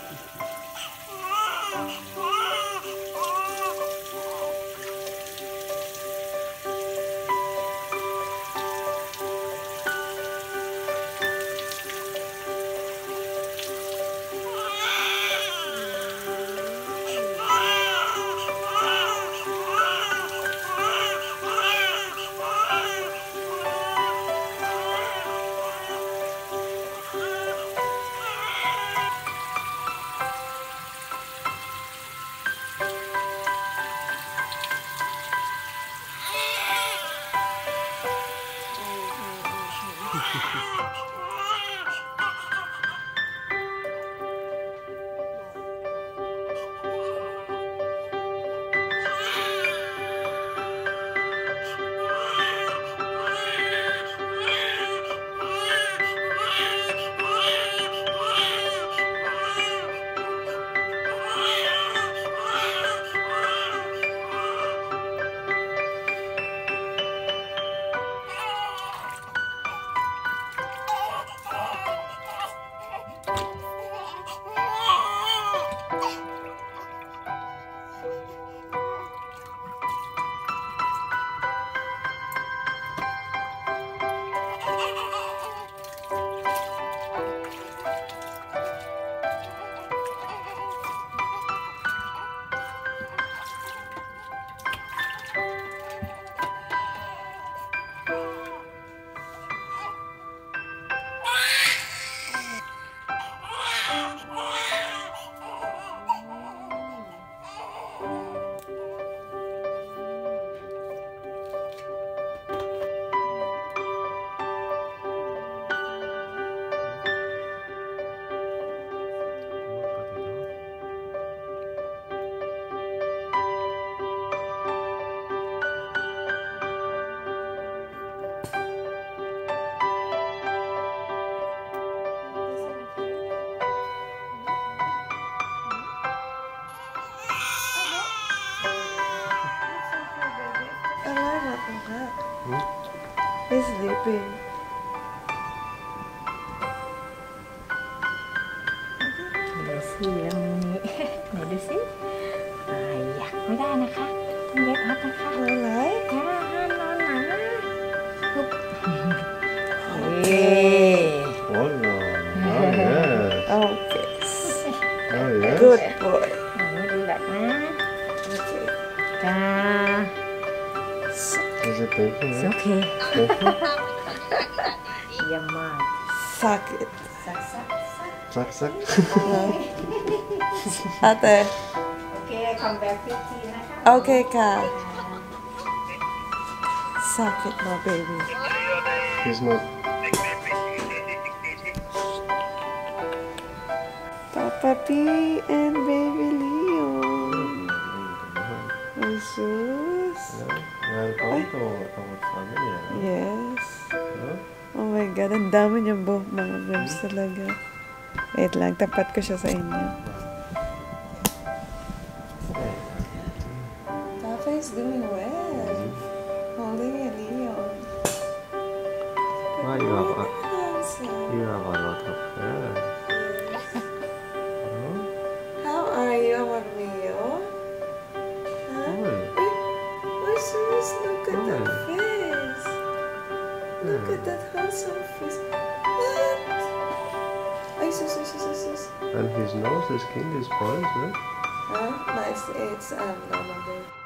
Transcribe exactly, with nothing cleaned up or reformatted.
He's sleeping. ดูสิตรงนี้ไหนดูสิอ่าอยากไม่ได้นะคะต้องเย็บอัพนะคะ Alright. อ่าห้ามนอนหนาปุ๊บ Okay. Hold on. Oh, yes. Okay. Oh, yes. Good boy. อันนี้ดูแบบนะ Okay. จ้า Is it painful? it's Yeah? okay Painful? เยี่ยมมาก Suck it. สักสักสัก Suck, suck. Ate. โอเค come back fifteen นะคะ Okay, ka. Suck it, my baby. He's not. Papa P and baby Leo. Jesus. Welcome to our family. Yes. Huh? Oh my God, ang dami niyang buhok, mga babes talaga. Wait lang, tapat ko siya sa inyo. Papa is doing well. Holding a Leo. Why you have a, Handsome. you have a lot of hair. Huh? How are you, our Leo? Huh? Oi. Oh, sis, look at that Oi. face. Look at that handsome face. What? Ay, sus, sus, sus, sus, sus. And his nose, his skin is pointed, right? Huh? No, it's, it's um, normal, babe.